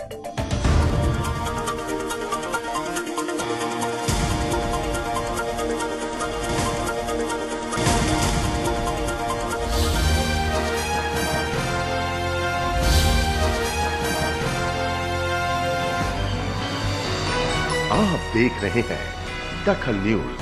आप देख रहे हैं दखल न्यूज।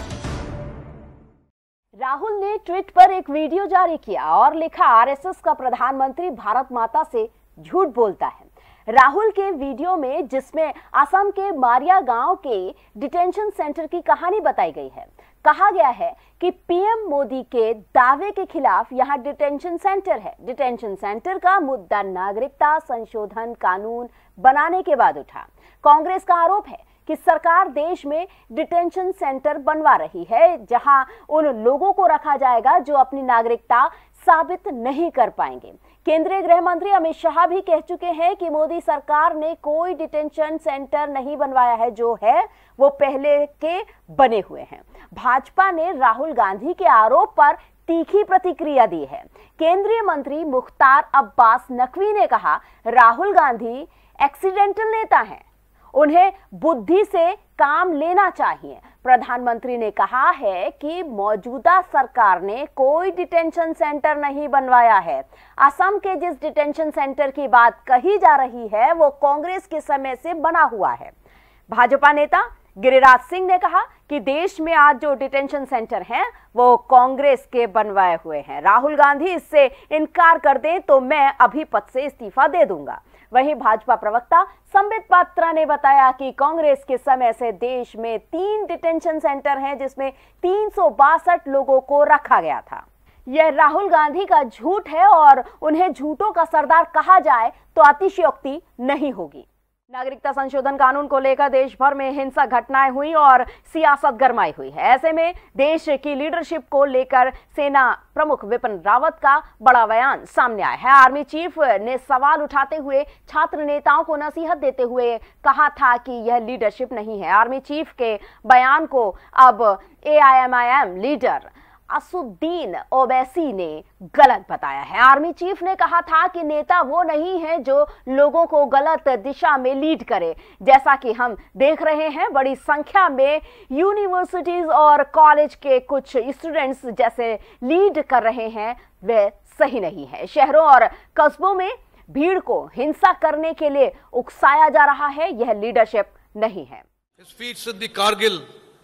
राहुल ने ट्वीट पर एक वीडियो जारी किया और लिखा, आरएसएस का प्रधानमंत्री भारत माता से झूठ बोलता है। राहुल के वीडियो में, जिसमें असम के मारिया गांव के डिटेंशन सेंटर की कहानी बताई गई है, कहा गया है कि पीएम मोदी के दावे के खिलाफ यहां डिटेंशन सेंटर है। डिटेंशन सेंटर का मुद्दा नागरिकता संशोधन कानून बनाने के बाद उठा। कांग्रेस का आरोप है कि सरकार देश में डिटेंशन सेंटर बनवा रही है, जहां उन लोगों को रखा जाएगा जो अपनी नागरिकता साबित नहीं कर पाएंगे। केंद्रीय गृह मंत्री अमित शाह भी कह चुके हैं कि मोदी सरकार ने कोई डिटेंशन सेंटर नहीं बनवाया है, जो है वो पहले के बने हुए हैं। भाजपा ने राहुल गांधी के आरोप पर तीखी प्रतिक्रिया दी है। केंद्रीय मंत्री मुख्तार अब्बास नकवी ने कहा, राहुल गांधी एक्सीडेंटल नेता हैं, उन्हें बुद्धि से काम लेना चाहिए। प्रधानमंत्री ने कहा है कि मौजूदा सरकार ने कोई डिटेंशन सेंटर नहीं बनवाया है। असम के जिस डिटेंशन सेंटर की बात कही जा रही है, वो कांग्रेस के समय से बना हुआ है। भाजपा नेता गिरिराज सिंह ने कहा कि देश में आज जो डिटेंशन सेंटर हैं, वो कांग्रेस के बनवाए हुए हैं। राहुल गांधी इससे इनकार कर दें तो मैं अभी पद से इस्तीफा दे दूंगा। वहीं भाजपा प्रवक्ता संबित पात्रा ने बताया कि कांग्रेस के समय से देश में 3 डिटेंशन सेंटर हैं, जिसमें 362 लोगों को रखा गया था। यह राहुल गांधी का झूठ है और उन्हें झूठों का सरदार कहा जाए तो अतिशयोक्ति नहीं होगी। नागरिकता संशोधन कानून को लेकर देश भर में हिंसक घटनाएं हुई और सियासत गरमाई हुई है। ऐसे में देश की लीडरशिप को लेकर सेना प्रमुख विपिन रावत का बड़ा बयान सामने आया है। आर्मी चीफ ने सवाल उठाते हुए छात्र नेताओं को नसीहत देते हुए कहा था कि यह लीडरशिप नहीं है। आर्मी चीफ के बयान को अब AIMIM लीडर असुद्दीन ओवैसी ने गलत बताया है। आर्मी चीफ ने कहा था कि नेता वो नहीं है जो लोगों को गलत दिशा में लीड करे। जैसा कि हम देख रहे हैं, बड़ी संख्या में यूनिवर्सिटीज और कॉलेज के कुछ स्टूडेंट्स जैसे लीड कर रहे हैं, वे सही नहीं है। शहरों और कस्बों में भीड़ को हिंसा करने के लिए उकसाया जा रहा है, यह लीडरशिप नहीं है। Kargil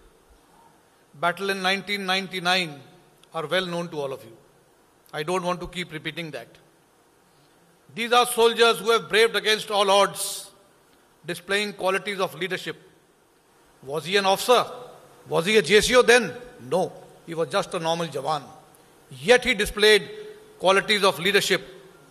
battle in 1999 are well known to all of you. I don't want to keep repeating that. These are soldiers who have braved against all odds, displaying qualities of leadership. Was he an officer? Was he a JCO then? No, he was just a normal Jawan. Yet he displayed qualities of leadership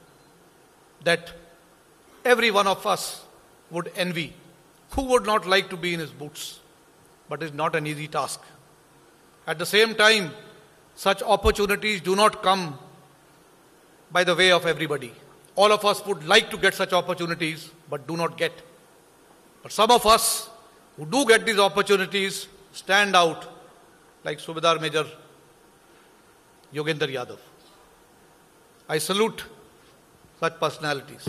that every one of us would envy. Who would not like to be in his boots? But it's not an easy task. At the same time, such opportunities do not come by the way of everybody. All of us would like to get such opportunities, but do not get. But some of us who do get these opportunities stand out, like Subedar Major Yogendra Yadav. I salute such personalities.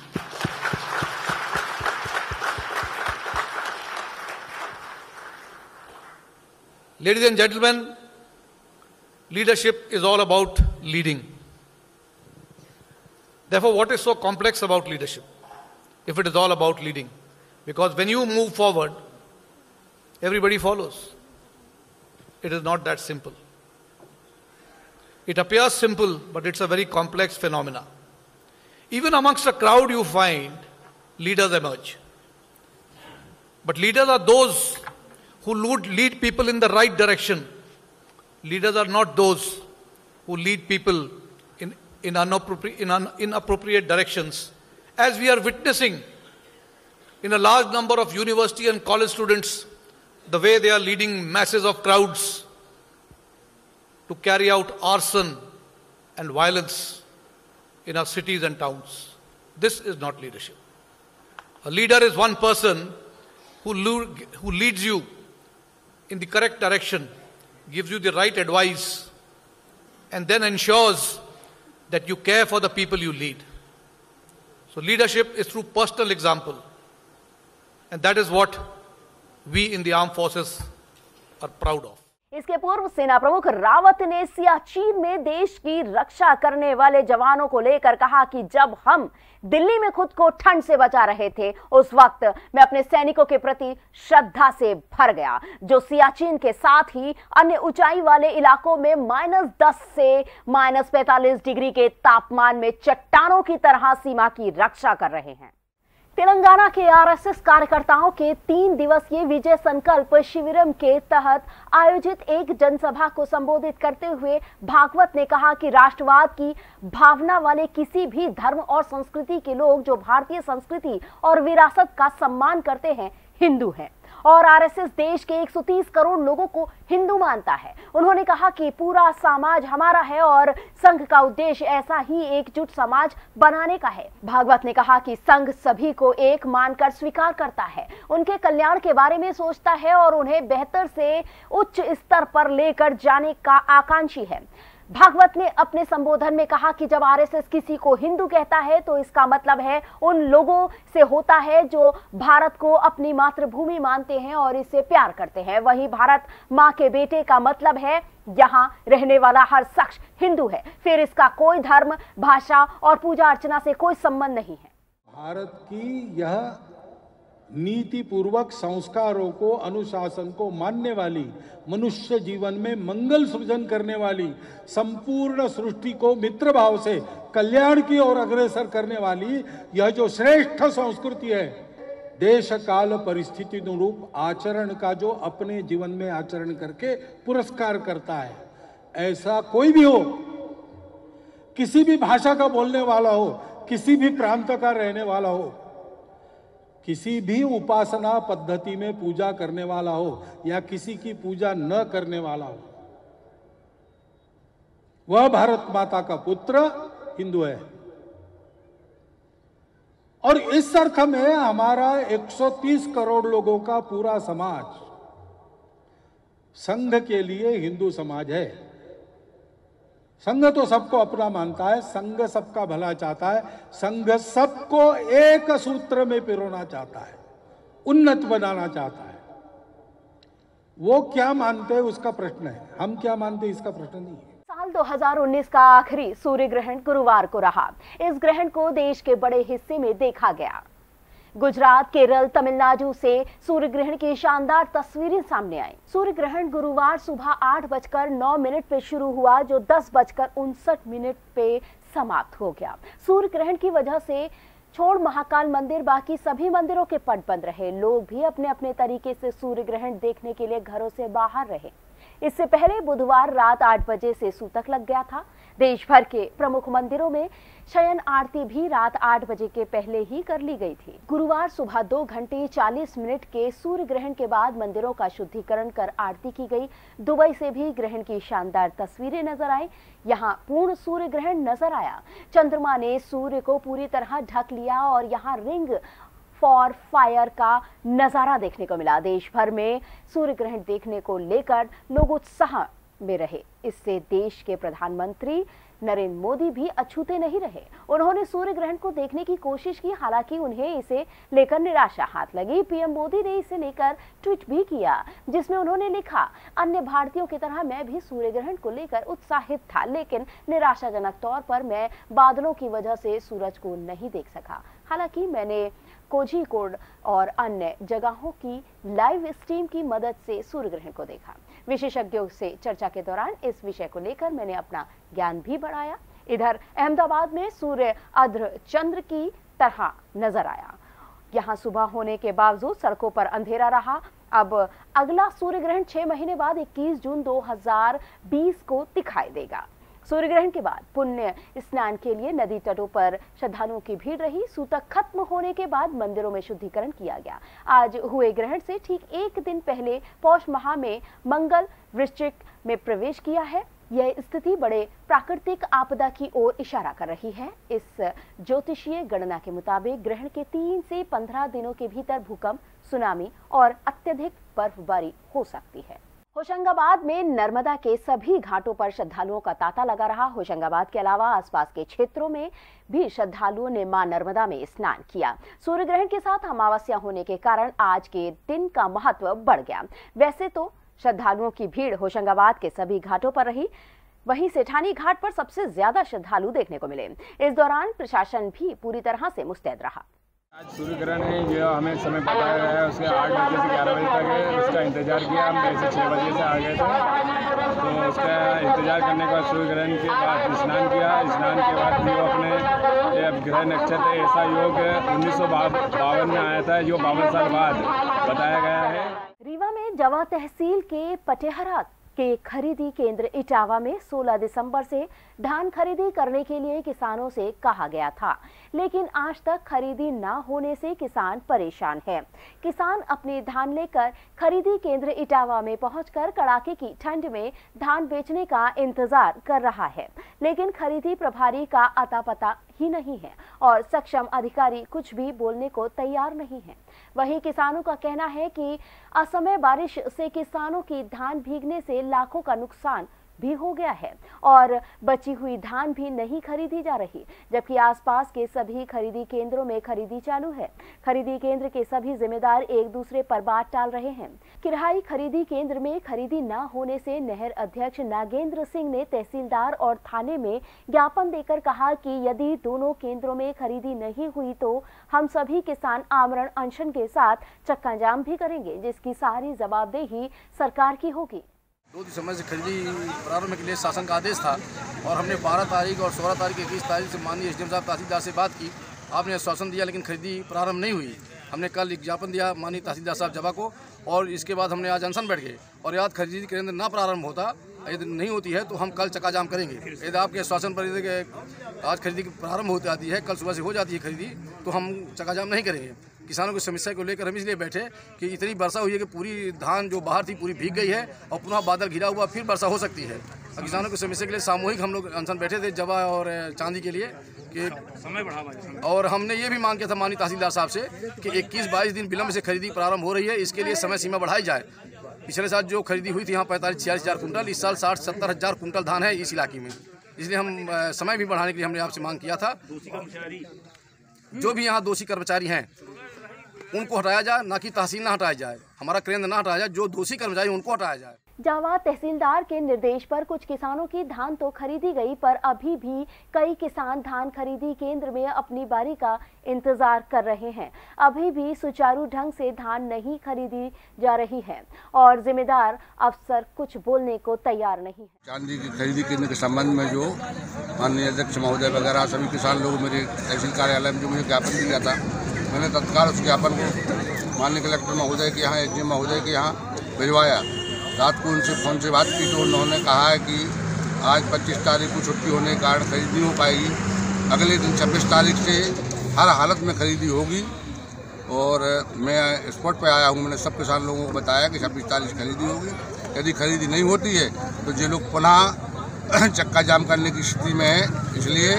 Ladies and gentlemen, leadership is all about leading. Therefore, what is so complex about leadership, if it is all about leading? Because when you move forward, everybody follows. It is not that simple. It appears simple, but it's a very complex phenomena. Even amongst a crowd you find leaders emerge. But leaders are those who lead people in the right direction. Leaders are not those who lead people in inappropriate directions, as we are witnessing in a large number of university and college students, the way they are leading masses of crowds to carry out arson and violence in our cities and towns. This is not leadership. A leader is one person who leads you in the correct direction, gives you the right advice, and then ensures that you care for the people you lead. So leadership is through personal example. And that is what we in the armed forces are proud of. इसके पूर्व सेना प्रमुख रावत ने सियाचिन में देश की रक्षा करने वाले जवानों को लेकर कहा कि जब हम दिल्ली में खुद को ठंड से बचा रहे थे उस वक्त मैं अपने सैनिकों के प्रति श्रद्धा से भर गया, जो सियाचिन के साथ ही अन्य ऊंचाई वाले इलाकों में -10 से -45 डिग्री के तापमान में चट्टानों की तरह सीमा की रक्षा कर रहे हैं। तेलंगाना के आरएसएस कार्यकर्ताओं के 3 दिवसीय विजय संकल्प शिविरम के तहत आयोजित एक जनसभा को संबोधित करते हुए भागवत ने कहा कि राष्ट्रवाद की भावना वाले किसी भी धर्म और संस्कृति के लोग जो भारतीय संस्कृति और विरासत का सम्मान करते हैं हिंदू हैं और आरएसएस देश के 130 करोड़ लोगों को हिंदू मानता है। उन्होंने कहा कि पूरा समाज हमारा है और संघ का उद्देश्य ऐसा ही एकजुट समाज बनाने का है। भागवत ने कहा कि संघ सभी को एक मानकर स्वीकार करता है, उनके कल्याण के बारे में सोचता है और उन्हें बेहतर से उच्च स्तर पर लेकर जाने का आकांक्षी है। भागवत ने अपने संबोधन में कहा कि जब आरएसएस किसी को हिंदू कहता है तो इसका मतलब है उन लोगों से होता है जो भारत को अपनी मातृभूमि मानते हैं और इससे प्यार करते हैं। वहीं भारत माँ के बेटे का मतलब है यहाँ रहने वाला हर शख्स हिंदू है, फिर इसका कोई धर्म, भाषा और पूजा अर्चना से कोई संबंध नहीं है। भारत की यह नीति पूर्वक संस्कारों को, अनुशासन को मानने वाली, मनुष्य जीवन में मंगल सृजन करने वाली, संपूर्ण सृष्टि को मित्र भाव से कल्याण की ओर अग्रसर करने वाली यह जो श्रेष्ठ संस्कृति है, देश काल परिस्थिति अनुरूप आचरण का जो अपने जीवन में आचरण करके पुरस्कार करता है, ऐसा कोई भी हो, किसी भी भाषा का बोलने वाला हो, किसी भी प्रांत का रहने वाला हो, किसी भी उपासना पद्धति में पूजा करने वाला हो या किसी की पूजा न करने वाला हो, वह भारत माता का पुत्र हिंदू है। और इस अर्थ में हमारा 130 करोड़ लोगों का पूरा समाज संघ के लिए हिंदू समाज है। संघ तो सबको अपना मानता है, संघ सबका भला चाहता है, संघ सबको एक सूत्र में पिरोना चाहता है, उन्नत बनाना चाहता है। वो क्या मानते हैं उसका प्रश्न है, हम क्या मानते हैं इसका प्रश्न नहीं है। साल 2019 का आखिरी सूर्य ग्रहण गुरुवार को रहा। इस ग्रहण को देश के बड़े हिस्से में देखा गया। गुजरात, केरल, तमिलनाडु से सूर्य ग्रहण की शानदार तस्वीरें सामने आई। सूर्य ग्रहण गुरुवार सुबह 8:09 पे शुरू हुआ, जो 10:59 पे समाप्त हो गया। सूर्य ग्रहण की वजह से छोड़ महाकाल मंदिर बाकी सभी मंदिरों के पट बंद रहे। लोग भी अपने अपने तरीके से सूर्य ग्रहण देखने के लिए घरों से बाहर रहे। इससे पहले बुधवार रात 8 बजे से सूतक लग गया था। देश भर के प्रमुख मंदिरों में शयन आरती भी रात 8 बजे के पहले ही कर ली गई थी। गुरुवार सुबह 2:40 के सूर्य ग्रहण के बाद मंदिरों का शुद्धिकरण कर आरती की गई। दुबई से भी ग्रहण की शानदार तस्वीरें नजर आई। यहाँ पूर्ण सूर्य ग्रहण नजर आया। चंद्रमा ने सूर्य को पूरी तरह ढक लिया और यहाँ रिंग फॉर फायर का नजारा देखने को मिला। देश भर में सूर्य ग्रहण देखने को लेकर लोग उत्साह में रहे। इससे देश के प्रधानमंत्री नरेंद्र मोदी भी अछूते नहीं रहे। उन्होंने सूर्य ग्रहण को देखने की कोशिश की, हालांकि उन्हें इसे लेकर निराशा हाथ लगी। पीएम मोदी ने इसे लेकर ट्वीट भी किया, जिसमें उन्होंने लिखा, अन्य भारतीयों की तरह मैं भी सूर्य ग्रहण को लेकर उत्साहित था, लेकिन निराशाजनक तौर पर मैं बादलों की वजह से सूरज को नहीं देख सका। हालांकि मैंने कोझिकोड और अन्य जगहों की लाइव स्ट्रीम की मदद से सूर्य ग्रहण को देखा। विशेषज्ञों से चर्चा के दौरान इस विषय को लेकर मैंने अपना ज्ञान भी बढ़ाया। इधर अहमदाबाद में सूर्य अर्ध चंद्र की तरह नजर आया। यहाँ सुबह होने के बावजूद सड़कों पर अंधेरा रहा। अब अगला सूर्य ग्रहण 6 महीने बाद 21 जून 2020 को दिखाई देगा। सूर्य ग्रहण के बाद पुण्य स्नान के लिए नदी तटों पर श्रद्धालुओं की भीड़ रही। सूतक खत्म होने के बाद मंदिरों में शुद्धिकरण किया गया। आज हुए ग्रहण से ठीक एक दिन पहले पौष माह में मंगल वृश्चिक में प्रवेश किया है। यह स्थिति बड़े प्राकृतिक आपदा की ओर इशारा कर रही है। इस ज्योतिषीय गणना के मुताबिक ग्रहण के 3 से 15 दिनों के भीतर भूकंप, सुनामी और अत्यधिक बर्फबारी हो सकती है। होशंगाबाद में नर्मदा के सभी घाटों पर श्रद्धालुओं का तांता लगा रहा। होशंगाबाद के अलावा आसपास के क्षेत्रों में भी श्रद्धालुओं ने मां नर्मदा में स्नान किया। सूर्य ग्रहण के साथ अमावस्या होने के कारण आज के दिन का महत्व बढ़ गया। वैसे तो श्रद्धालुओं की भीड़ होशंगाबाद के सभी घाटों पर रही, वहीं सेठानी घाट पर सबसे ज्यादा श्रद्धालु देखने को मिले। इस दौरान प्रशासन भी पूरी तरह से मुस्तैद रहा। आज सूर्य ग्रहण है, जो हमें समय बताया गया है उसके 8 बजे से 11 बजे तक है। उसका इंतजार किया, हम वैसे 6 बजे से आ गए थे, तो उसका इंतजार करने के बाद सूर्य ग्रहण के बाद स्नान किया। स्नान के बाद जो अपने ग्रह नक्षत्र ऐसा योग 1952 में आया था, जो 52 साल बाद बताया गया है। रीवा में जवा तहसील के पटेहरा के खरीदी केंद्र इटावा में 16 दिसंबर से धान खरीदी करने के लिए किसानों से कहा गया था, लेकिन आज तक खरीदी न होने से किसान परेशान है। किसान अपने धान लेकर खरीदी केंद्र इटावा में पहुंचकर कड़ाके की ठंड में धान बेचने का इंतजार कर रहा है, लेकिन खरीदी प्रभारी का अता पता ही नहीं है और सक्षम अधिकारी कुछ भी बोलने को तैयार नहीं है। वहीं किसानों का कहना है कि असमय बारिश से किसानों की धान भीगने से लाखों का नुकसान भी हो गया है और बची हुई धान भी नहीं खरीदी जा रही, जबकि आसपास के सभी खरीदी केंद्रों में खरीदी चालू है। खरीदी केंद्र के सभी जिम्मेदार एक दूसरे पर बात टाल रहे हैं। किराई खरीदी केंद्र में खरीदी न होने से नहर अध्यक्ष नागेंद्र सिंह ने तहसीलदार और थाने में ज्ञापन देकर कहा कि यदि दोनों केंद्रों में खरीदी नहीं हुई तो हम सभी किसान आमरण अनशन के साथ चक्का जाम भी करेंगे, जिसकी सारी जवाबदेही सरकार की होगी। 2 दिसंबर से खरीदी प्रारंभ के लिए शासन का आदेश था और हमने 12 तारीख और 16 तारीख 21 तारीख से माननीय एसडीएम साहब तहसीलदार से बात की। आपने आश्वासन दिया, लेकिन खरीदी प्रारंभ नहीं हुई। हमने कल एक ज्ञापन दिया माननीय तहसीलदार साहब जवा को और इसके बाद हमने आज अनशन बैठ गए और यदि खरीदी केंद्र ना प्रारंभ होता, यदि नहीं होती है तो हम कल चक्का जाम करेंगे। यदि आपके आश्वासन पर आज खरीदी प्रारंभ हो जाती है, कल सुबह से हो जाती है खरीदी, तो हम चक्का जाम नहीं करेंगे। किसानों की समस्या को लेकर हम इसलिए बैठे कि इतनी वर्षा हुई है कि पूरी धान जो बाहर थी पूरी भीग गई है और पुनः बादल घिरा हुआ, फिर वर्षा हो सकती है। किसानों की समस्या के लिए सामूहिक हम लोग अनशन बैठे थे जवा और चांदी के लिए कि समय बढ़ावा, और हमने ये भी मांग किया था माननीय तहसीलदार साहब से कि 21-22 दिन विलम्ब से खरीदी प्रारंभ हो रही है, इसके लिए समय सीमा बढ़ाई जाए। पिछले साल जो खरीदी हुई थी यहाँ 45-46 हज़ार कुंटल, इस साल 60-70 हज़ार कुंटल धान है इस इलाके में, इसलिए हम समय भी बढ़ाने के लिए हमने आपसे मांग किया था। जो भी यहाँ दोषी कर्मचारी हैं उनको हटाया जाए, ना कि तहसील ना हटाया जाए, हमारा केंद्र ना हटाया जाए, जो दोषी कर्मचारी उनको हटाया जाए। जावा तहसीलदार के निर्देश पर कुछ किसानों की धान तो खरीदी गई, पर अभी भी कई किसान धान खरीदी केंद्र में अपनी बारी का इंतजार कर रहे हैं। अभी भी सुचारू ढंग से धान नहीं खरीदी जा रही है और जिम्मेदार अफसर कुछ बोलने को तैयार नहीं है। चांदी की खरीदी केंद्र के संबंध में जो माननीय अध्यक्ष महोदय वगैरह सभी किसान लोग मेरे तहसील कार्यालय में जो मुझे ज्ञापन दिया था, मैंने तत्काल उस ज्ञापन को माननीय कलेक्टर महोदय के यहाँ, एसडीएम महोदय के यहाँ भिजवाया। रात को उनसे फ़ोन से बात की तो उन्होंने कहा है कि आज 25 तारीख को छुट्टी होने के कारण खरीदी नहीं हो पाएगी, अगले दिन 26 तारीख से हर हालत में खरीदी होगी। और मैं स्पॉट पे आया हूँ, मैंने सब किसान लोगों को बताया कि 26 तारीख से खरीदी होगी। यदि खरीदी नहीं होती है तो ये लोग पुनः चक्का जाम करने की स्थिति में है। इसलिए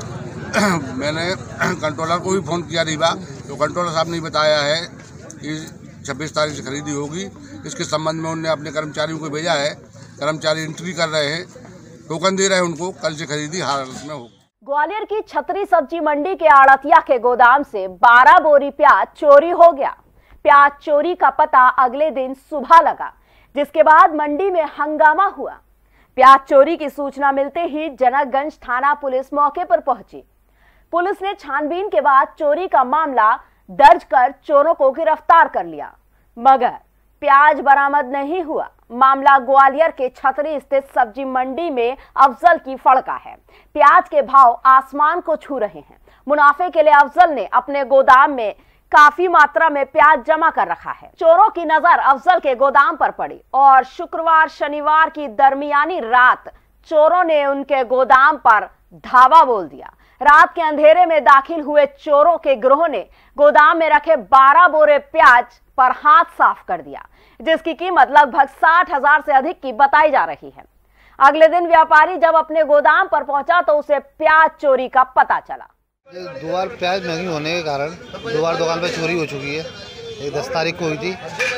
मैंने कंट्रोलर को भी फ़ोन किया रीवा, तो कंट्रोलर साहब ने बताया है कि 26 तारीख से खरीदी होगी। इसके संबंध में उन्होंने अपने कर्मचारियों को भेजा है, कर्मचारी एंट्री कर रहे हैं, टोकन दे रहे हैं उनको, कल से खरीदी हालत में होगी। ग्वालियर की छतरी सब्जी मंडी के आड़तिया के गोदाम से 12 बोरी प्याज चोरी हो गया। प्याज चोरी का पता अगले दिन सुबह लगा, जिसके बाद मंडी में हंगामा हुआ। प्याज चोरी की सूचना मिलते ही जनकगंज थाना पुलिस मौके पर पहुंची। पुलिस ने छानबीन के बाद चोरी का मामला दर्ज कर चोरों को गिरफ्तार कर लिया, मगर प्याज बरामद नहीं हुआ। मामला ग्वालियर के छतरी स्थित सब्जी मंडी में अफजल की फड़का है। प्याज के भाव आसमान को छू रहे हैं। मुनाफे के लिए अफजल ने अपने गोदाम में काफी मात्रा में प्याज जमा कर रखा है। चोरों की नजर अफजल के गोदाम पर पड़ी और शुक्रवार शनिवार की दरमियानी रात चोरों ने उनके गोदाम पर धावा बोल दिया। रात के अंधेरे में दाखिल हुए चोरों के गिरोह ने गोदाम में रखे 12 बोरे प्याज पर हाथ साफ कर दिया, जिसकी कीमत लगभग 60,000 से अधिक की बताई जा रही है। अगले दिन व्यापारी जब अपने गोदाम पर पहुंचा तो उसे प्याज चोरी का पता चला। 2 बार प्याज महंगी होने के कारण 2 बार दुकान पर चोरी हो चुकी है। एक 10 तारीख को हुई थी,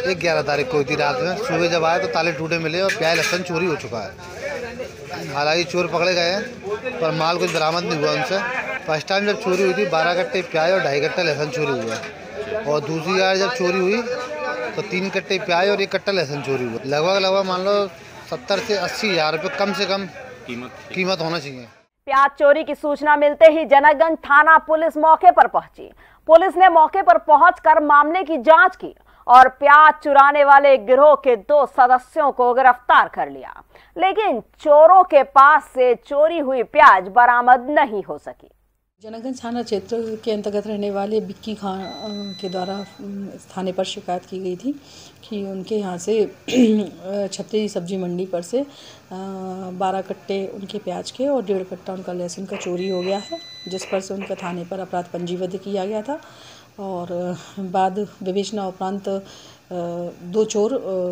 11 तारीख को हुई थी रात में। सुबह जब आए तो ताले टूटे मिले और प्याज लहसुन चोरी हो चुका है। हालांकि चोर पकड़े गए हैं पर माल कुछ बरामद नहीं हुआ उनसे। फर्स्ट टाइम जब चोरी हुई थी 12 कट्टे प्याज और 2.5 कट्टा लहसुन चोरी हुआ, और दूसरी बार जब चोरी हुई तो 3 कट्टे प्याज और 1 कट्टा लहसुन चोरी हुआ। लगभग मान लो 70 से 80 हज़ार रुपये कम से कम कीमत होना चाहिए। प्याज चोरी की सूचना मिलते ही जनकगंज थाना पुलिस मौके पर पहुंची। पुलिस ने मौके पर पहुंचकर मामले की जांच की और प्याज चुराने वाले गिरोह के 2 सदस्यों को गिरफ्तार कर लिया, लेकिन चोरों के पास से चोरी हुई प्याज बरामद नहीं हो सकी। जनकगंज थाना क्षेत्र के अंतर्गत रहने वाले बिक्की खान के द्वारा थाने पर शिकायत की गई थी कि उनके यहाँ से छतरी सब्जी मंडी पर से 12 कट्टे उनके प्याज के और 1.5 कट्टा उनका लहसुन का चोरी हो गया है, जिस पर से उनका थाने पर अपराध पंजीबद्ध किया गया था। और बाद विवेचना उपरांत 2 चोर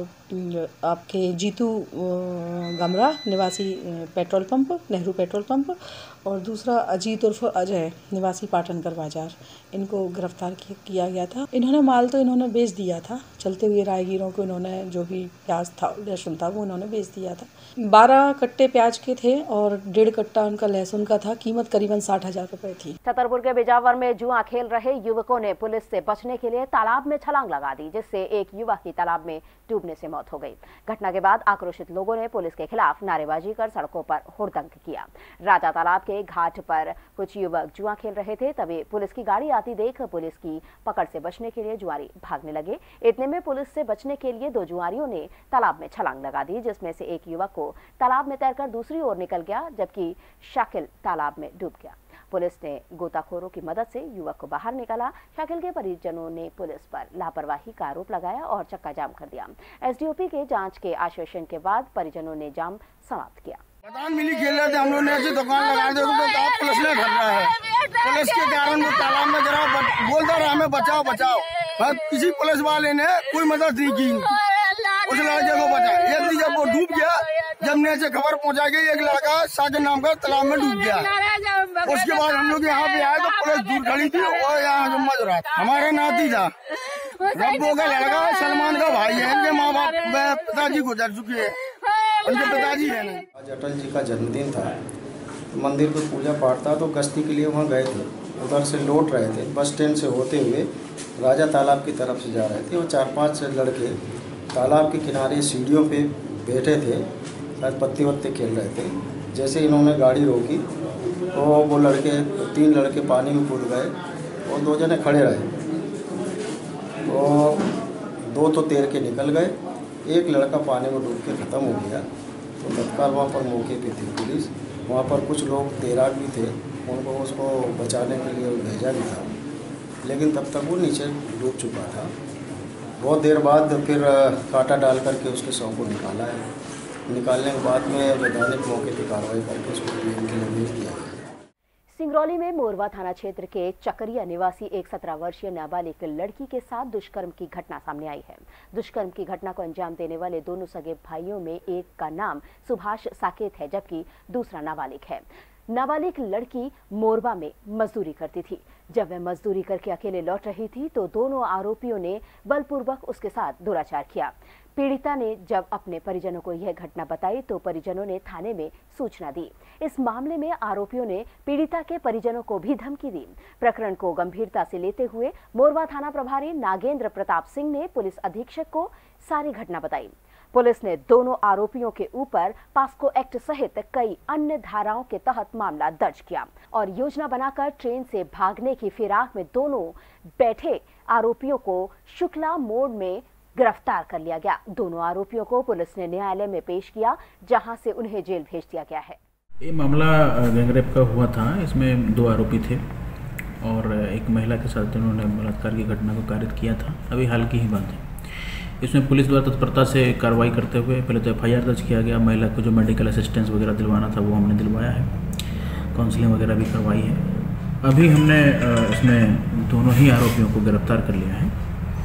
आपके जीतू गमरा निवासी petrol pump, Nehru petrol pump, और दूसरा अजीत उर्फ अजय निवासी पाटनकर बाजार, इनको गिरफ्तार किया गया था। इन्होंने माल तो इन्होंने बेच दिया था, चलते हुए राहगीरों को इन्होंने जो भी प्याज था लहसुन था वो इन्होंने बेच दिया था। 12 कट्टे प्याज के थे और 1.5 कट्टा उनका लहसुन का था। कीमत करीबन 60,000 रुपए थी। छतरपुर के बिजावर में जुआ खेल रहे युवकों ने पुलिस से बचने के लिए तालाब में छलांग लगा दी, जिससे एक युवक की तालाब में डूबने से मौत हो गई। घटना के बाद आक्रोशित लोगों ने पुलिस के खिलाफ नारेबाजी कर सड़कों पर हुड़दंग किया। राजा तालाब के घाट पर कुछ युवक जुआ खेल रहे थे, तभी पुलिस की गाड़ी आती देख पुलिस की पकड़ से बचने के लिए जुआरी भागने लगे। इतने में पुलिस से बचने के लिए 2 जुआरियों ने तालाब में छलांग लगा दी, जिसमें से एक युवक को तालाब में तैरकर दूसरी ओर निकल गया, जबकि शाकिल तालाब में डूब गया। पुलिस ने गोताखोरों की मदद से युवक को बाहर निकाला। शाकिल के परिजनों ने पुलिस पर लापरवाही का आरोप लगाया और चक्का जाम कर दिया। एसडीओपी के जांच के आश्वासन के बाद परिजनों ने जाम समाप्त किया। पता मिली खेल रहे थे हम लोग ने, ऐसी दुकान लगा दी तो पुलिस ने धर रहा है। पुलिस के कारण वो तालाब में गिरा, बोलता रहा हमें बचाओ बचाओ, किसी पुलिस वाले ने कोई मदद नहीं की उस लड़के को बचाया। एक दिन जब वो डूब गया, जब नीचे खबर पहुंचा गई एक लड़का साकिब नाम का तालाब में डूब गया। उसके बाद हम लोग यहाँ पे आए तो पुलिस दूर खड़ी थी और यहाँ जुम्मा रहा था। हमारा नाती था, रब्बो का लड़का, सलमान का भाई है। इनके माँ बाप पिताजी गुजर चुके हैं, उनके पिताजी है नहीं। आज अटल जी का जन्मदिन था, मंदिर पे पूजा पाठ था तो गश्ती के लिए वहाँ गए थे। उधर से लौट रहे थे, बस स्टैंड से होते हुए राजा तालाब की तरफ से जा रहे थे और 4-5 लड़के तालाब के किनारे सीढ़ियों पे बैठे थे, शायद पत्ते वत्ते खेल रहे थे। जैसे इन्होंने गाड़ी रोकी तो वो 3 लड़के पानी में कूद गए और 2 जने खड़े रहे। तो 2 तो तैर के निकल गए, एक लड़का पानी में डूब के ख़त्म हो गया। तो तत्काल वहाँ पर मौके पे थी पुलिस। वहाँ पर कुछ लोग तैराक भी थे, उनको उसको बचाने के लिए भेजा भी था, लेकिन तब तक वो नीचे डूब चुका था। बहुत देर बाद फिर कांटा डाल करके उसके शव को निकाला है। निकालने के बाद में वैधानिक मौके पर कार्रवाई करके उसको क्लेम के लिए भेज दिया गया। सिंगरौली में मोरवा थाना क्षेत्र के चकरिया निवासी एक 17 वर्षीय नाबालिग लड़की के साथ दुष्कर्म की घटना सामने आई है। दुष्कर्म की घटना को अंजाम देने वाले दोनों सगे भाइयों में एक का नाम सुभाष साकेत है, जबकि दूसरा नाबालिग है। नाबालिग लड़की मोरवा में मजदूरी करती थी। जब वह मजदूरी करके अकेले लौट रही थी तो दोनों आरोपियों ने बलपूर्वक उसके साथ दुराचार किया। पीड़िता ने जब अपने परिजनों को यह घटना बताई तो परिजनों ने थाने में सूचना दी। इस मामले में आरोपियों ने पीड़िता के परिजनों को भी धमकी दी। प्रकरण को गंभीरता से लेते हुए मोरवा थाना प्रभारी नागेंद्र प्रताप सिंह ने पुलिस अधीक्षक को सारी घटना बताई। पुलिस ने दोनों आरोपियों के ऊपर पास्को एक्ट सहित कई अन्य धाराओं के तहत मामला दर्ज किया और योजना बनाकर ट्रेन से भागने की फिराक में दोनों बैठे आरोपियों को शुक्ला मोड़ में गिरफ्तार कर लिया गया। दोनों आरोपियों को पुलिस ने न्यायालय में पेश किया, जहां से उन्हें जेल भेज दिया गया है। ये मामला गैंगरेप का हुआ था। इसमें 2 आरोपी थे और एक महिला के साथ उन्होंने बलात्कार की घटना को कारित किया था। अभी हाल की ही बात है। इसमें पुलिस द्वारा तत्परता से कार्रवाई करते हुए पहले तो FIR दर्ज किया गया। महिला को जो मेडिकल असिस्टेंस वगैरह दिलवाना था वो हमने दिलवाया है, काउंसलिंग वगैरह भी करवाई है। अभी हमने इसमें दोनों ही आरोपियों को गिरफ्तार कर लिया है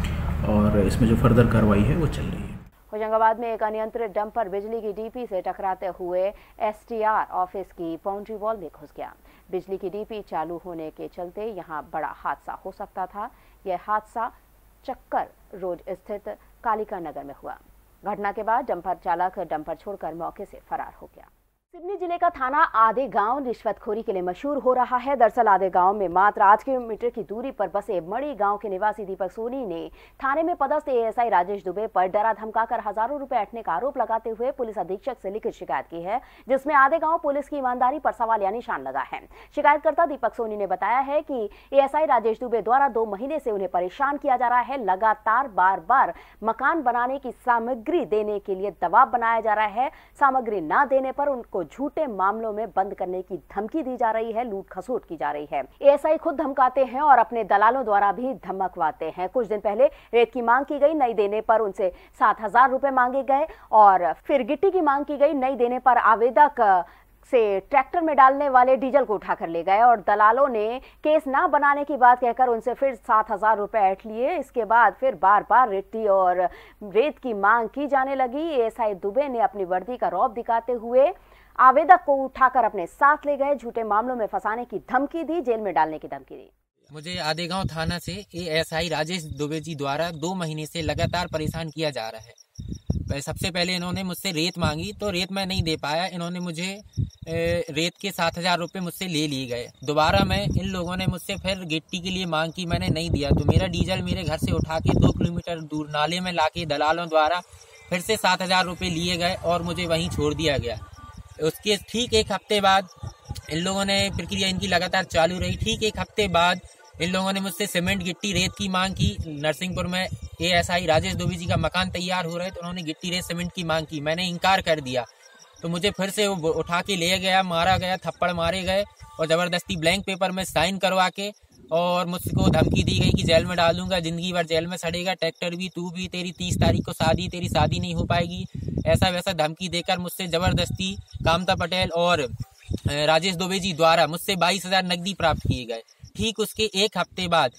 और इसमें जो फर्दर कार्रवाई है वो चल रही है। होशंगाबाद में एक अनियंत्रित डंपर बिजली की डीपी से टकराते हुए STR ऑफिस की बाउंड्री वॉल में घुस गया। बिजली की डीपी चालू होने के चलते यहां बड़ा हादसा हो सकता था। यह हादसा चक्कर रोड स्थित कालिका नगर में हुआ। घटना के बाद डंपर चालक डंपर छोड़कर मौके से फरार हो गया। सिवनी जिले का थाना आधे गांव रिश्वतखोरी के लिए मशहूर हो रहा है। दरअसल आधे गांव में मात्र 8 किलोमीटर की दूरी पर बसे मड़ी गांव के निवासी दीपक सोनी ने थाने में पदस्थ एएसआई राजेश दुबे पर डरा धमकाकर हजारों रुपए ऐंठने का आरोप लगाते हुए पुलिस अधीक्षक से लिखित शिकायत की है, जिसमें आधे गांव पुलिस की ईमानदारी पर सवाल या निशान लगा है। शिकायतकर्ता दीपक सोनी ने बताया है कि एएसआई राजेश दुबे द्वारा 2 महीने से उन्हें परेशान किया जा रहा है। लगातार बार बार मकान बनाने की सामग्री देने के लिए दबाव बनाया जा रहा है। सामग्री न देने पर उनको झूठे मामलों में बंद करने की धमकी दी जा रही है, लूट खसोट की जा रही है। एएसआई खुद धमकाते हैं और अपने दलालों द्वारा भी धमकवाते हैं। कुछ दिन पहले रेत की मांग की गई, नहीं देने पर उनसे 7,000 रुपए मांगे गए और फिर गिट्टी की मांग की गई, नहीं देने पर आवेदक से ट्रैक्टर में डालने वाले डीजल को उठाकर ले गए और दलालों ने केस ना बनाने की बात कहकर उनसे फिर 7,000 रुपए ऐंठ लिए। इसके बाद फिर बार बार रिट्टी और रेत की मांग की जाने लगी। एएसआई दुबे ने अपनी वर्दी का रौब दिखाते हुए आवेदक को उठाकर अपने साथ ले गए, झूठे मामलों में फंसाने की धमकी दी, जेल में डालने की धमकी दी। मुझे आधेगांव थाना से एएसआई राजेश दुबे जी द्वारा 2 महीने से लगातार परेशान किया जा रहा है। सबसे पहले इन्होंने मुझसे रेत मांगी तो रेत मैं नहीं दे पाया। इन्होंने मुझे रेत के 7,000 रुपये मुझसे ले लिए गए। दोबारा इन लोगों ने मुझसे फिर गिट्टी के लिए मांग की, मैंने नहीं दिया तो मेरा डीजल मेरे घर से उठा के 2 किलोमीटर दूर नाले में लाके दलालों द्वारा फिर से 7,000 रुपये लिए गए और मुझे वहीं छोड़ दिया गया। उसके ठीक 1 हफ्ते बाद इन लोगों ने प्रक्रिया इनकी लगातार चालू रही। ठीक 1 हफ्ते बाद इन लोगों ने मुझसे सीमेंट गिट्टी रेत की मांग की। नरसिंहपुर में एएसआई राजेश दुबे जी का मकान तैयार हो रहा है तो उन्होंने गिट्टी रेत सीमेंट की मांग की, मैंने इनकार कर दिया तो मुझे फिर से वो उठा के ले गया, मारा गया, थप्पड़ मारे गए और ज़बरदस्ती ब्लैंक पेपर में साइन करवा के और मुझको धमकी दी गई कि जेल में डाल दूंगा, ज़िंदगी भर जेल में सड़ेगा, ट्रैक्टर भी, तू भी, तेरी 30 तारीख को शादी, तेरी शादी नहीं हो पाएगी, ऐसा वैसा धमकी देकर मुझसे ज़बरदस्ती कामता पटेल और राजेश दुबे जी द्वारा मुझसे 22,000 नकदी प्राप्त किए गए। ठीक उसके 1 हफ्ते बाद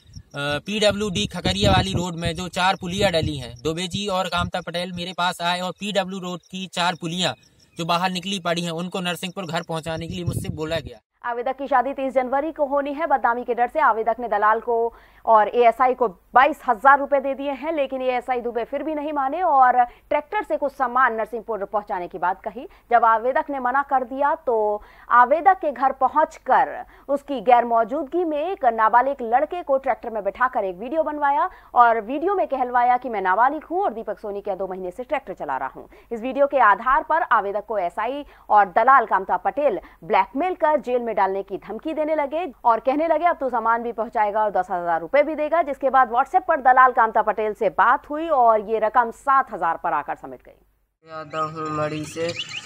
PWD खकरिया वाली रोड में जो 4 पुलियाँ डली हैं, दुबे जी और कामता पटेल मेरे पास आए और PW रोड की 4 पुलियाँ जो बाहर निकली पड़ी हैं उनको नरसिंहपुर घर पहुंचाने के लिए मुझसे बोला गया। आवेदक की शादी 30 जनवरी को होनी है। बदनामी के डर से आवेदक ने दलाल को और एएसआई को 22,000 रुपए दे दिए हैं, लेकिन एएसआई दुबे फिर भी नहीं माने और ट्रैक्टर से कुछ सामान नरसिंहपुर पहुंचाने की बात कही। जब आवेदक ने मना कर दिया तो आवेदक के घर पहुंचकर उसकी गैर मौजूदगी में एक नाबालिग लड़के को ट्रैक्टर में बैठाकर एक वीडियो बनवाया और वीडियो में कहलवाया कि मैं नाबालिग हूं और दीपक सोनी के 2 महीने से ट्रैक्टर चला रहा हूं। इस वीडियो के आधार पर आवेदक को एएसआई और दलाल कामता पटेल ब्लैकमेल कर जेल में डालने की धमकी देने लगे और कहने लगे अब तो सामान भी पहुंचाएगा और 10,000 रुपए भी देगा। जिसके बाद व्हाट्सएप पर दलाल कामता पटेल से बात हुई और ये रकम 7,000 पर आकर समिट गई। यादव हूँ मड़ी से,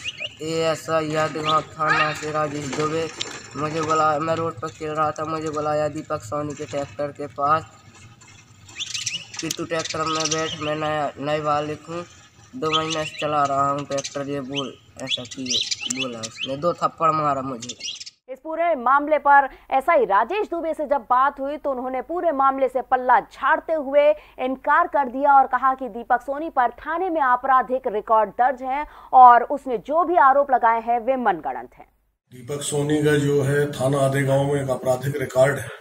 एएसआई यादगांव थाना से राजेश दुबे। मुझे बुलाया, मैं रोड पर चल रहा था, मुझे बुलाया दीपक सोनी के ट्रैक्टर के पास कि तू ट्रैक्टर में बैठ, मैं नई मालिक हूँ, 2 महीने से चला रहा हूँ ट्रैक्टर, ये बोल, ऐसा किए बोला उसने, 2 थप्पड़ मारा मुझे। इस पूरे मामले पर एएसआई राजेश दुबे से जब बात हुई तो उन्होंने पूरे मामले से पल्ला झाड़ते हुए इनकार कर दिया और कहा कि दीपक सोनी पर थाने में आपराधिक रिकॉर्ड दर्ज है और उसने जो भी आरोप लगाए हैं वे मनगढ़ंत हैं। दीपक सोनी का जो है थाना आधेगांव में एक आपराधिक रिकॉर्ड है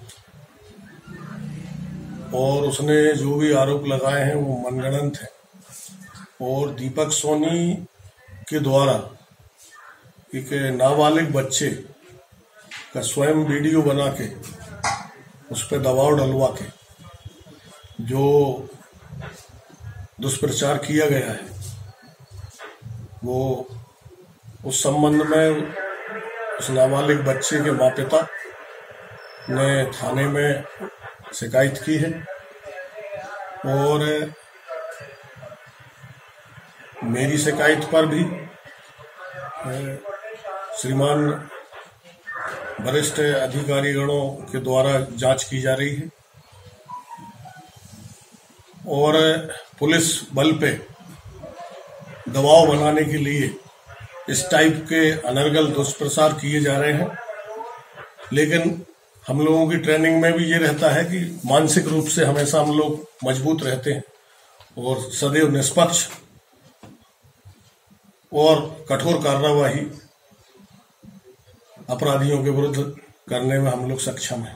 और उसने जो भी आरोप लगाए हैं वो मनगढ़ंत है और दीपक सोनी के द्वारा एक नाबालिग बच्चे का स्वयं वीडियो बना के उस पर दबाव डलवा के जो दुष्प्रचार किया गया है वो उस संबंध में उस नाबालिग बच्चे के माता पिता ने थाने में शिकायत की है और मेरी शिकायत पर भी श्रीमान वरिष्ठ अधिकारीगणों के द्वारा जांच की जा रही है और पुलिस बल पे दबाव बनाने के लिए इस टाइप के अनर्गल दुष्प्रचार किए जा रहे हैं। लेकिन हम लोगों की ट्रेनिंग में भी ये रहता है कि मानसिक रूप से हमेशा हम लोग मजबूत रहते हैं और सदैव निष्पक्ष और कठोर कार्यवाही अपराधियों के विरुद्ध करने में हम लोग सक्षम हैं।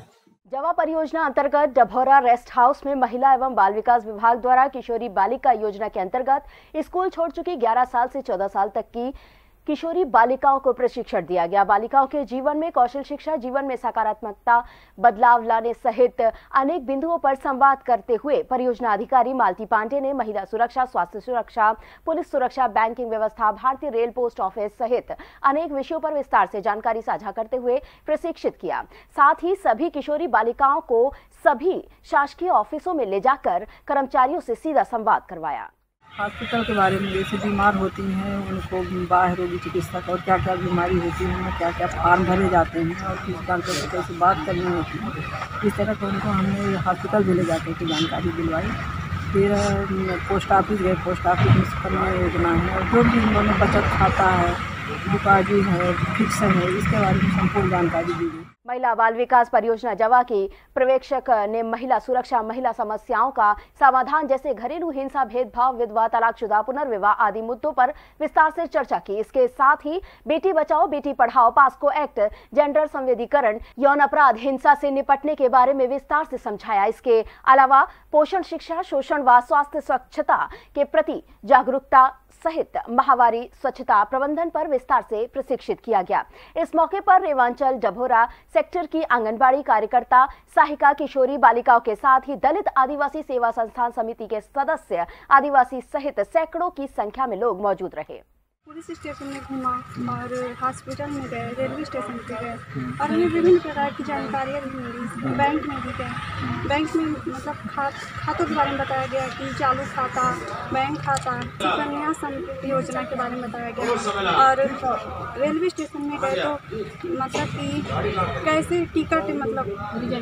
जवा परियोजना अंतर्गत डभौरा रेस्ट हाउस में महिला एवं बाल विकास विभाग द्वारा किशोरी बालिका योजना के अंतर्गत स्कूल छोड़ चुकी 11 साल से 14 साल तक की किशोरी बालिकाओं को प्रशिक्षण दिया गया। बालिकाओं के जीवन में कौशल शिक्षा, जीवन में सकारात्मकता बदलाव लाने सहित अनेक बिंदुओं पर संवाद करते हुए परियोजना अधिकारी मालती पांडे ने महिला सुरक्षा, स्वास्थ्य सुरक्षा, पुलिस सुरक्षा, बैंकिंग व्यवस्था, भारतीय रेल, पोस्ट ऑफिस सहित अनेक विषयों पर विस्तार से जानकारी साझा करते हुए प्रशिक्षित किया। साथ ही सभी किशोरी बालिकाओं को सभी शासकीय ऑफिसों में ले जाकर कर्मचारियों से सीधा संवाद करवाया। हॉस्पिटल के बारे में, जैसे बीमार होती हैं उनको बाह्य रोगी चिकित्सक और क्या क्या बीमारी होती है, उनमें क्या क्या फॉर्म भरे जाते हैं और किस डॉक्टर से कैसे बात करनी होती है, इस तरह का उनको हमने हॉस्पिटल भी ले जाकर के जानकारी दिलवाई। फिर पोस्ट ऑफिस गए, पोस्ट ऑफिस में सुकन्या योजना है और जो भी उन्होंने बचत खाता है, डिपॉजिट है, फिक्स है, इसके बारे में संपूर्ण जानकारी दी गई। महिला बाल विकास परियोजना जवा की पर्यवेक्षक ने महिला सुरक्षा, महिला समस्याओं का समाधान जैसे घरेलू हिंसा, भेदभाव, विधवा, तलाकशुदा, पुनर्विवाह आदि मुद्दों पर विस्तार से चर्चा की। इसके साथ ही Beti Bachao Beti Padhao, POCSO act, gender संवेदीकरण, यौन अपराध, हिंसा से निपटने के बारे में विस्तार से समझाया। इसके अलावा पोषण शिक्षा, शोषण व स्वास्थ्य स्वच्छता के प्रति जागरूकता सहित माहवारी स्वच्छता प्रबंधन पर विस्तार से प्रशिक्षित किया गया। इस मौके पर रेवांचल डभौरा सेक्टर की आंगनबाड़ी कार्यकर्ता, सहायिका, किशोरी बालिकाओं के साथ ही दलित आदिवासी सेवा संस्थान समिति के सदस्य, आदिवासी सहित सैकड़ों की संख्या में लोग मौजूद रहे। पुलिस स्टेशन में घूमा और हॉस्पिटल में गए, रेलवे स्टेशन पे गए और हमें विभिन्न प्रकार की जानकारियाँ भी मिली। बैंक में भी गए, बैंक में मतलब खातों के बारे में बताया गया कि चालू खाता, बैंक खाता, सुकन्या समृद्धि योजना के बारे में बताया गया। और रेलवे स्टेशन में गए तो मतलब कि कैसे टिकट मतलब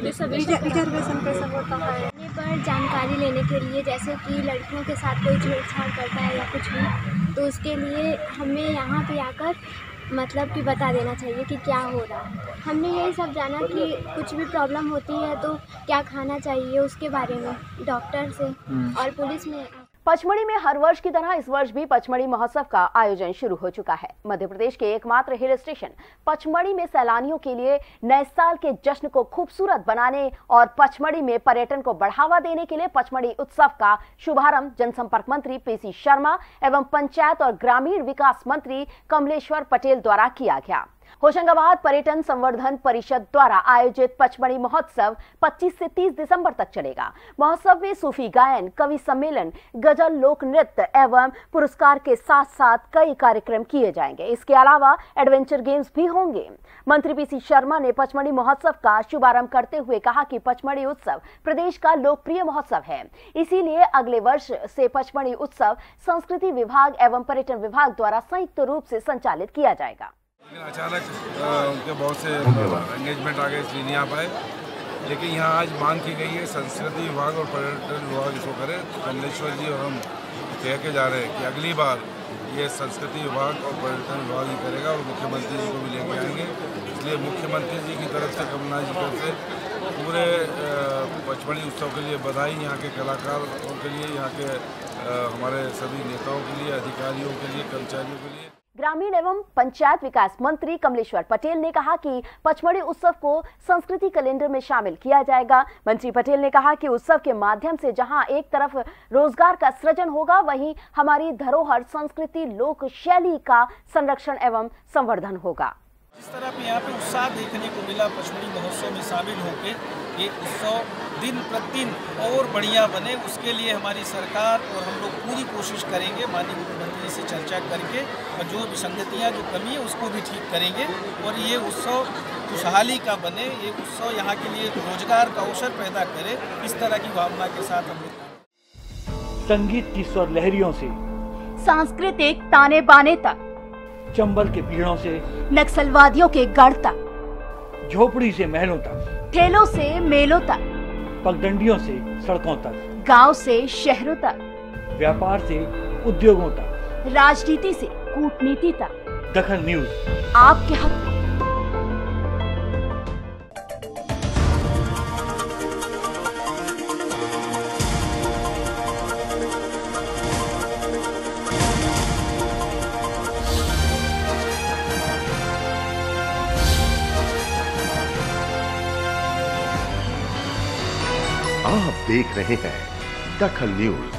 रिजर्वेशन कैसे होता है पर जानकारी लेने के लिए, जैसे कि लड़कियों के साथ कोई छेड़छाड़ करता है या कुछ भी, तो उसके लिए हमें यहाँ पे आकर मतलब कि बता देना चाहिए कि क्या हो रहा है। हमने यही सब जाना कि कुछ भी प्रॉब्लम होती है तो क्या खाना चाहिए, उसके बारे में डॉक्टर से और पुलिस में। पचमढ़ी में हर वर्ष की तरह इस वर्ष भी पचमढ़ी महोत्सव का आयोजन शुरू हो चुका है। मध्य प्रदेश के एकमात्र हिल स्टेशन पचमढ़ी में सैलानियों के लिए नए साल के जश्न को खूबसूरत बनाने और पचमढ़ी में पर्यटन को बढ़ावा देने के लिए पचमढ़ी उत्सव का शुभारंभ जनसंपर्क मंत्री पीसी शर्मा एवं पंचायत और ग्रामीण विकास मंत्री कमलेश्वर पटेल द्वारा किया गया। होशंगाबाद पर्यटन संवर्धन परिषद द्वारा आयोजित पचमढ़ी महोत्सव 25 से 30 दिसंबर तक चलेगा। महोत्सव में सूफी गायन, कवि सम्मेलन, गजल, लोक नृत्य एवं पुरस्कार के साथ साथ कई कार्यक्रम किए जाएंगे। इसके अलावा एडवेंचर गेम्स भी होंगे। मंत्री पीसी शर्मा ने पचमढ़ी महोत्सव का शुभारंभ करते हुए कहा कि पचमढ़ी उत्सव प्रदेश का लोकप्रिय महोत्सव है, इसीलिए अगले वर्ष से पचमढ़ी उत्सव संस्कृति विभाग एवं पर्यटन विभाग द्वारा संयुक्त रूप से संचालित किया जाएगा। लेकिन अचानक उनके बहुत से एंगेजमेंट आ गए, इसलिए नहीं आ पाए। लेकिन यहाँ आज मांग की गई है संस्कृति विभाग और पर्यटन विभाग इसको करे। कमलेश्वर जी और हम कह के जा रहे हैं कि अगली बार ये संस्कृति विभाग और पर्यटन विभाग ही करेगा और मुख्यमंत्री जी को भी लेके आएंगे। इसलिए मुख्यमंत्री जी की तरफ से, कमलनाथ जी की तरफ से पूरे पचमढ़ी उत्सव के लिए बधाई। यहाँ के कलाकारों के लिए, यहाँ के हमारे सभी नेताओं के लिए, अधिकारियों के लिए, कर्मचारियों के लिए। ग्रामीण एवं पंचायत विकास मंत्री कमलेश्वर पटेल ने कहा कि पचमढ़ी उत्सव को संस्कृति कैलेंडर में शामिल किया जाएगा। मंत्री पटेल ने कहा कि उत्सव के माध्यम से जहां एक तरफ रोजगार का सृजन होगा, वहीं हमारी धरोहर, संस्कृति, लोक शैली का संरक्षण एवं संवर्धन होगा। जिस तरह पे यहाँ पे उत्साह देखने को मिला पचमढ़ी महोत्सव में शामिल होकर, ये उत्सव दिन प्रतिदिन और बढ़िया बने, उसके लिए हमारी सरकार और हम लोग पूरी कोशिश करेंगे। माननीय मुख्यमंत्री से चर्चा करके और जो विसंगतियाँ, जो कमी है उसको भी ठीक करेंगे और ये उत्सव खुशहाली का बने, ये उत्सव यहाँ के लिए रोजगार का अवसर पैदा करे। इस तरह की भावना के साथ हम लोग संगीत की स्वर लहरियों से सांस्कृतिक ताने बाने तक, चंबल के पीड़ों से नक्सलवादियों के गढ़ तक, झोपड़ी से महलों तक, ठेलों से मेलों तक, पगडंडियों से सड़कों तक, गांव से शहरों तक, व्यापार से उद्योगों तक, राजनीति से कूटनीति तक, दखन न्यूज आपके हक। देख रहे हैं दखल न्यूज।